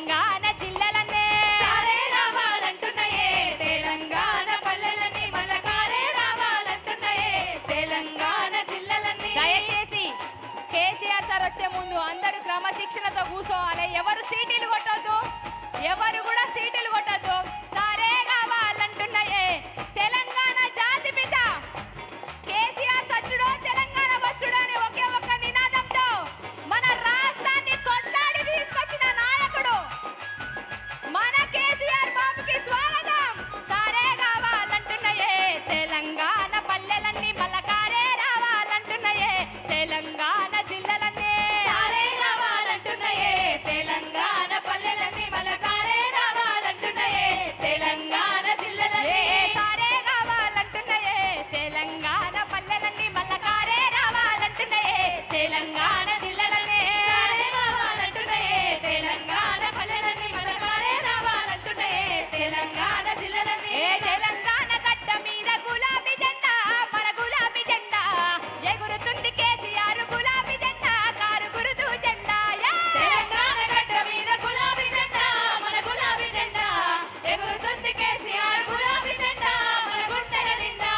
తెలంగాణ జిల్లలనే కారే రావాలంటున్నాయే తెలంగాణ పల్లెలన్నీ మళ్ళా కారే రావాలంటున్నాయే తెలంగాణ జిల్లలన్నీ. దయచేసి కేసీఆర్ సార్ వచ్చే ముందు అందరూ క్రమశిక్షణతో కూర్చోవాలి. ఎవరు సీటీలు కొట్టొద్దు, ఎవరు కూడా సీటీలు కొట్టొద్దు. సారే కావాలంటున్నాయే తెలంగాణ జాతి పిత కేసీఆర్ సచ్చుడో తెలంగాణ వచ్చుడో అని ఒకే ఒక్క నినాదంతో మన రాష్ట్రాన్ని కొట్లాడి తీసుకొచ్చిన నాయకుడు మన కేసీఆర్ బాబుకి స్వాగతం. సారే కావాలంటున్నాయే తెలంగాణ పల్లెలన్నీ మళ్ళా కారే రావాలంటున్నాయే తెలంగాణ జిల్లలన్నీ. కారే రావాలంటున్నాయే తెలంగాణ పల్లెలన్నీ మళ్ళా కారే రావాలంటున్నాయే తెలంగాణ జిల్లలన్నీ. సారే కావాలంటున్నాయే తెలంగాణ పల్లెలన్నీ మళ్ళా కారే రావాలంటున్నాయే తెలంగాణ జిల్లలన్నీ. కారే రావాలంటున్నాయే తెలంగాణ పల్లెలన్నీ మళ్ళా కారే రావాలంటున్నాయే తెలంగాణ జిల్లలన్నీ. తెలంగాణ గడ్డ మీద గులాబీ జెండా మన గులాబీ జెండా ఎగురుతుంది కేసీఆర్ గులాబీ జెండా కారు గురుతు జెండా. తెలంగాణ గడ్డ మీద గులాబీ జెండా మన గులాబీ జెండా ఎగురుతుంది కేసీఆర్ గులాబీ జెండా మన గుండెల నిండా.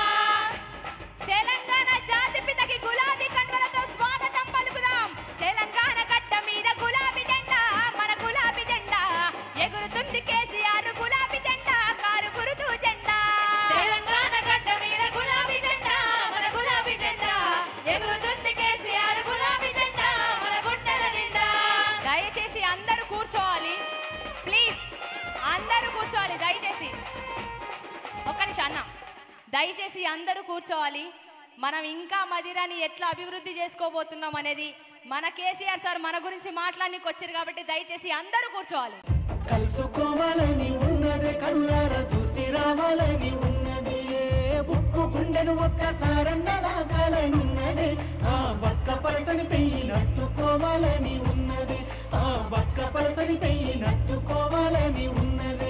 తెలంగాణ జాతి పితకి గులాబీ కండువలతో స్వాగతం పలుకుదాం. తెలంగాణ గడ్డ మీద గులాబీ జెండా మన గులాబీ జెండా ఎగురుతుంది కేసీఆర్ గులాబీ జెండా కారు గురుతు జెండా. తెలంగాణ గడ్డ మీద గులాబీ జెండా మన గులాబీ జెండా ఎగురుతుంది కేసీఆర్ గులాబీ జెండా మన గుండెల నిండా. దయచేసి అందరూ కూర్చోవాలి ప్లీజ్, అందరూ కూర్చోవాలి దయచేసి. ఒక్క నిమిషం అన్న, దయచేసి అందరూ కూర్చోవాలి. మనం ఇంకా మదిరాని ఎట్లా అభివృద్ధి చేసుకోబోతున్నాం అనేది మన కేసీఆర్ సార్ మన గురించి మాట్లాడడానికి వచ్చారు కాబట్టి దయచేసి అందరూ కూర్చోవాలి. కలుసుకోవాలని ఉన్నదే కళ్ళారా చూసి రావాలని ఉన్నది బుక్కు గుండెను ఒక్కసారన్న దాకాలని ఉన్నది ఆ బక్క పలసని పెయ్యి నత్తుకోవాలని ఉన్నది ఆ బక్క పలసని పెయ్యి నత్తుకోవాలని ఉన్నది.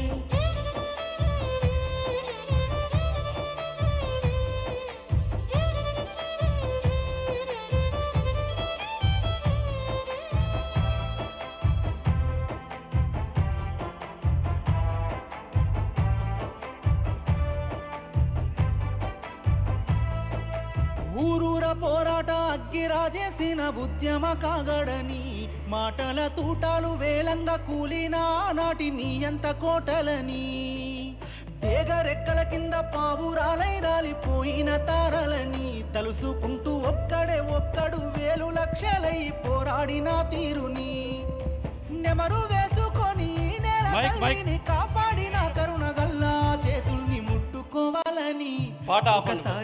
ఊరూర పోరాట అగ్గిరాజేసిన ఉద్యమ కాగడని మాటల తూటాలు వేలంగా కూలిన నాటి నీ ఎంత కోటలని డేగరెక్కల కింద పావురాలై రాలిపోయిన తారలని తలుసుకుంటూ ఒక్కడు వేలు లక్షలై పోరాడిన తీరుని నెమరు వేసుకొని నేల తల్లిని కాపాడిన కరుణగల్లా చేతుల్ని ముట్టుకోవాలని ఒకసారి